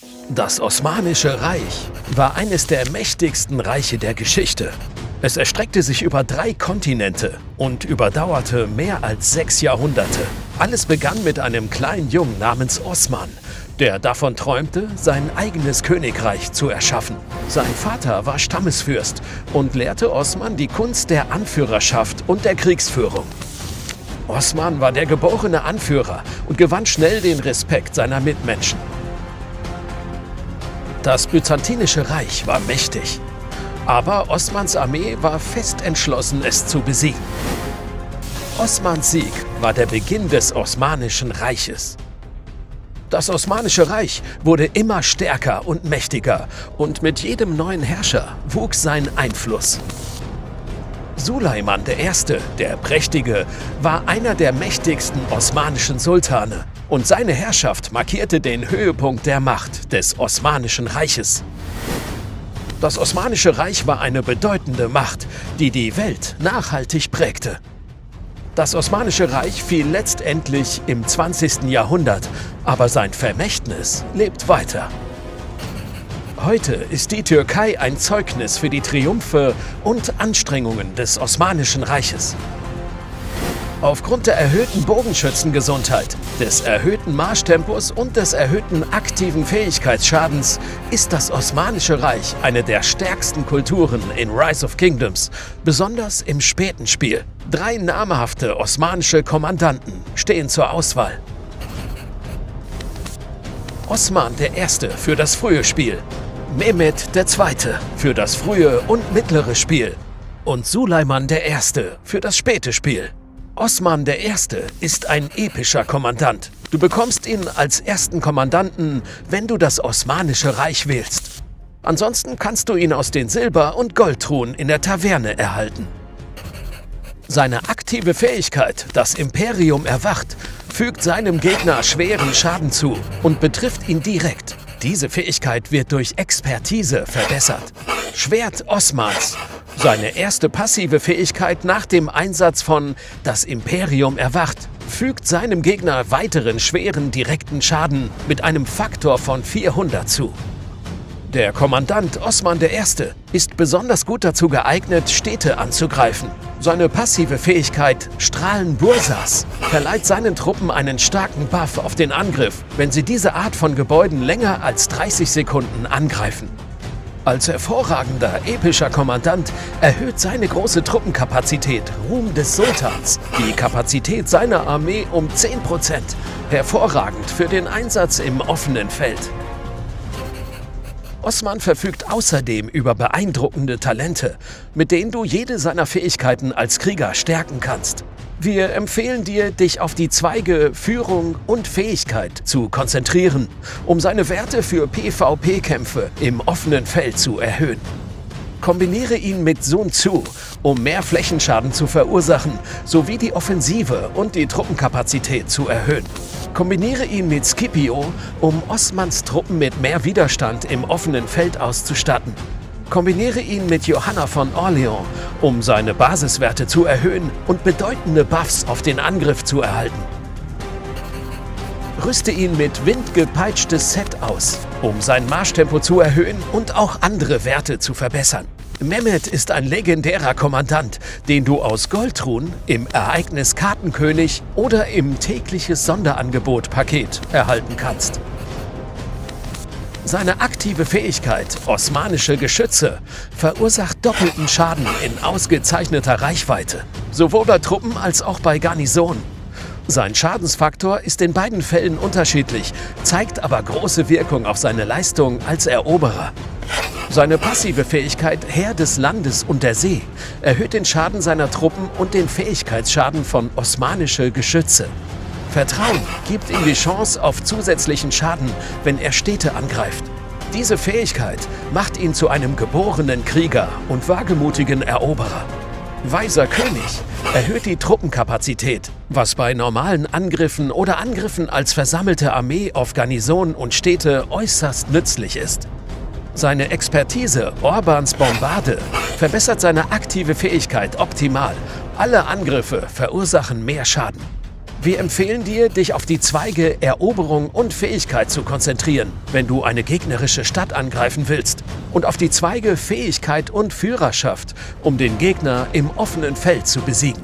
Das Osmanische Reich war eines der mächtigsten Reiche der Geschichte. Es erstreckte sich über 3 Kontinente und überdauerte mehr als 6 Jahrhunderte. Alles begann mit einem kleinen Jungen namens Osman, der davon träumte, sein eigenes Königreich zu erschaffen. Sein Vater war Stammesfürst und lehrte Osman die Kunst der Anführerschaft und der Kriegsführung. Osman war der geborene Anführer und gewann schnell den Respekt seiner Mitmenschen. Das Byzantinische Reich war mächtig, aber Osmans Armee war fest entschlossen, es zu besiegen. Osmans Sieg war der Beginn des Osmanischen Reiches. Das Osmanische Reich wurde immer stärker und mächtiger und mit jedem neuen Herrscher wuchs sein Einfluss. Suleiman I., der Prächtige, war einer der mächtigsten osmanischen Sultane und seine Herrschaft markierte den Höhepunkt der Macht des Osmanischen Reiches. Das Osmanische Reich war eine bedeutende Macht, die die Welt nachhaltig prägte. Das Osmanische Reich fiel letztendlich im 20. Jahrhundert, aber sein Vermächtnis lebt weiter. Heute ist die Türkei ein Zeugnis für die Triumphe und Anstrengungen des Osmanischen Reiches. Aufgrund der erhöhten Bogenschützengesundheit, des erhöhten Marschtempos und des erhöhten aktiven Fähigkeitsschadens ist das Osmanische Reich eine der stärksten Kulturen in Rise of Kingdoms, besonders im späten Spiel. 3 namhafte osmanische Kommandanten stehen zur Auswahl. Osman I. für das frühe Spiel, Mehmed II. Für das frühe und mittlere Spiel und Suleiman I. für das späte Spiel. Osman I. ist ein epischer Kommandant. Du bekommst ihn als ersten Kommandanten, wenn du das Osmanische Reich wählst. Ansonsten kannst du ihn aus den Silber- und Goldtruhen in der Taverne erhalten. Seine aktive Fähigkeit, das Imperium erwacht, fügt seinem Gegner schweren Schaden zu und betrifft ihn direkt. Diese Fähigkeit wird durch Expertise verbessert. Schwert Osmans. Seine erste passive Fähigkeit nach dem Einsatz von Das Imperium erwacht, fügt seinem Gegner weiteren schweren direkten Schaden mit einem Faktor von 400 zu. Der Kommandant Osman I. ist besonders gut dazu geeignet, Städte anzugreifen. Seine passive Fähigkeit Strahlen Bursas verleiht seinen Truppen einen starken Buff auf den Angriff, wenn sie diese Art von Gebäuden länger als 30 Sekunden angreifen. Als hervorragender, epischer Kommandant erhöht seine große Truppenkapazität Ruhm des Sultans die Kapazität seiner Armee um 10%. Hervorragend für den Einsatz im offenen Feld. Osman verfügt außerdem über beeindruckende Talente, mit denen du jede seiner Fähigkeiten als Krieger stärken kannst. Wir empfehlen dir, dich auf die Zweige Führung und Fähigkeit zu konzentrieren, um seine Werte für PvP-Kämpfe im offenen Feld zu erhöhen. Kombiniere ihn mit Sun Tzu, um mehr Flächenschaden zu verursachen, sowie die Offensive und die Truppenkapazität zu erhöhen. Kombiniere ihn mit Scipio, um Osmans Truppen mit mehr Widerstand im offenen Feld auszustatten. Kombiniere ihn mit Johanna von Orleans, um seine Basiswerte zu erhöhen und bedeutende Buffs auf den Angriff zu erhalten. Rüste ihn mit windgepeitschtes Set aus, um sein Marschtempo zu erhöhen und auch andere Werte zu verbessern. Mehmed ist ein legendärer Kommandant, den du aus Goldtruhen, im Ereignis Kartenkönig oder im tägliches Sonderangebot-Paket erhalten kannst. Seine aktive Fähigkeit, osmanische Geschütze, verursacht doppelten Schaden in ausgezeichneter Reichweite, sowohl bei Truppen als auch bei Garnisonen. Sein Schadensfaktor ist in beiden Fällen unterschiedlich, zeigt aber große Wirkung auf seine Leistung als Eroberer. Seine passive Fähigkeit Herr des Landes und der See erhöht den Schaden seiner Truppen und den Fähigkeitsschaden von osmanische Geschütze. Vertrauen gibt ihm die Chance auf zusätzlichen Schaden, wenn er Städte angreift. Diese Fähigkeit macht ihn zu einem geborenen Krieger und wagemutigen Eroberer. Weiser König erhöht die Truppenkapazität, was bei normalen Angriffen oder Angriffen als versammelte Armee auf Garnisonen und Städte äußerst nützlich ist. Seine Expertise Orbans Bombarde verbessert seine aktive Fähigkeit optimal. Alle Angriffe verursachen mehr Schaden. Wir empfehlen dir, dich auf die Zweige Eroberung und Fähigkeit zu konzentrieren, wenn du eine gegnerische Stadt angreifen willst, und auf die Zweige Fähigkeit und Führerschaft, um den Gegner im offenen Feld zu besiegen.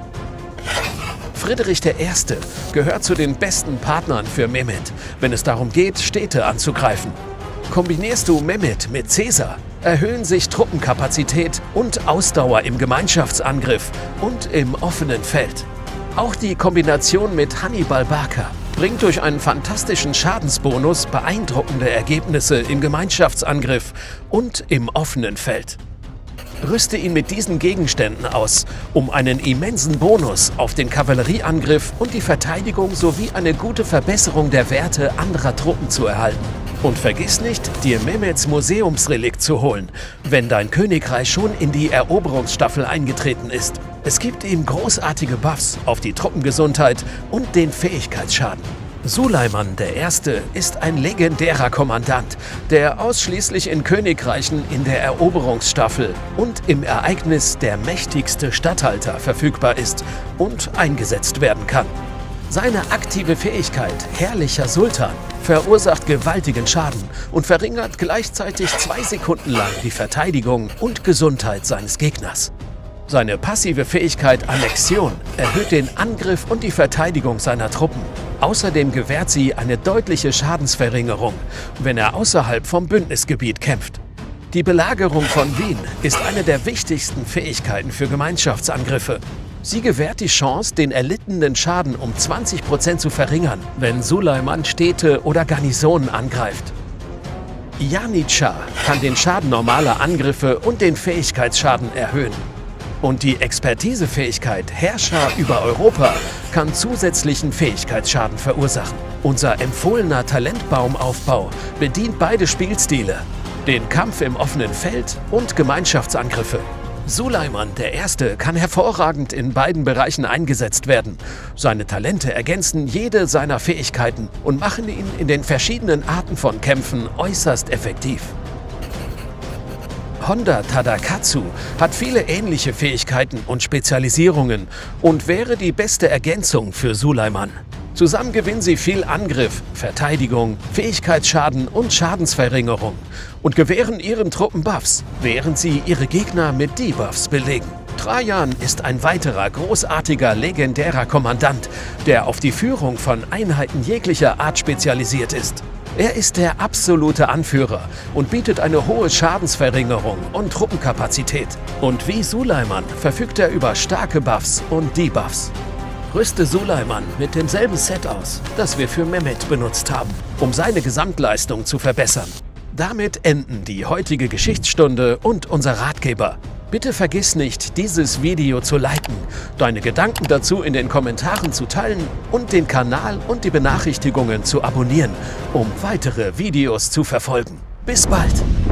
Friedrich I. gehört zu den besten Partnern für Mehmed, wenn es darum geht, Städte anzugreifen. Kombinierst du Mehmed mit Caesar, erhöhen sich Truppenkapazität und Ausdauer im Gemeinschaftsangriff und im offenen Feld. Auch die Kombination mit Hannibal Barca bringt durch einen fantastischen Schadensbonus beeindruckende Ergebnisse im Gemeinschaftsangriff und im offenen Feld. Rüste ihn mit diesen Gegenständen aus, um einen immensen Bonus auf den Kavallerieangriff und die Verteidigung sowie eine gute Verbesserung der Werte anderer Truppen zu erhalten. Und vergiss nicht, dir Mehmeds Museumsrelikt zu holen, wenn dein Königreich schon in die Eroberungsstaffel eingetreten ist. Es gibt ihm großartige Buffs auf die Truppengesundheit und den Fähigkeitsschaden. Suleiman I. ist ein legendärer Kommandant, der ausschließlich in Königreichen in der Eroberungsstaffel und im Ereignis der mächtigste Statthalter verfügbar ist und eingesetzt werden kann. Seine aktive Fähigkeit, Herrlicher Sultan, verursacht gewaltigen Schaden und verringert gleichzeitig 2 Sekunden lang die Verteidigung und Gesundheit seines Gegners. Seine passive Fähigkeit Annexion erhöht den Angriff und die Verteidigung seiner Truppen. Außerdem gewährt sie eine deutliche Schadensverringerung, wenn er außerhalb vom Bündnisgebiet kämpft. Die Belagerung von Wien ist eine der wichtigsten Fähigkeiten für Gemeinschaftsangriffe. Sie gewährt die Chance, den erlittenen Schaden um 20% zu verringern, wenn Suleiman Städte oder Garnisonen angreift. Janitschar kann den Schaden normaler Angriffe und den Fähigkeitsschaden erhöhen. Und die Expertisefähigkeit Herrscher über Europa kann zusätzlichen Fähigkeitsschaden verursachen. Unser empfohlener Talentbaumaufbau bedient beide Spielstile, den Kampf im offenen Feld und Gemeinschaftsangriffe. Suleiman I. kann hervorragend in beiden Bereichen eingesetzt werden. Seine Talente ergänzen jede seiner Fähigkeiten und machen ihn in den verschiedenen Arten von Kämpfen äußerst effektiv. Honda Tadakatsu hat viele ähnliche Fähigkeiten und Spezialisierungen und wäre die beste Ergänzung für Suleiman. Zusammen gewinnen sie viel Angriff, Verteidigung, Fähigkeitsschaden und Schadensverringerung und gewähren ihren Truppen Buffs, während sie ihre Gegner mit Debuffs belegen. Trajan ist ein weiterer großartiger, legendärer Kommandant, der auf die Führung von Einheiten jeglicher Art spezialisiert ist. Er ist der absolute Anführer und bietet eine hohe Schadensverringerung und Truppenkapazität. Und wie Suleiman verfügt er über starke Buffs und Debuffs. Rüste Suleiman mit demselben Set aus, das wir für Mehmed benutzt haben, um seine Gesamtleistung zu verbessern. Damit enden die heutige Geschichtsstunde und unser Ratgeber. Bitte vergiss nicht, dieses Video zu liken, deine Gedanken dazu in den Kommentaren zu teilen und den Kanal und die Benachrichtigungen zu abonnieren, um weitere Videos zu verfolgen. Bis bald!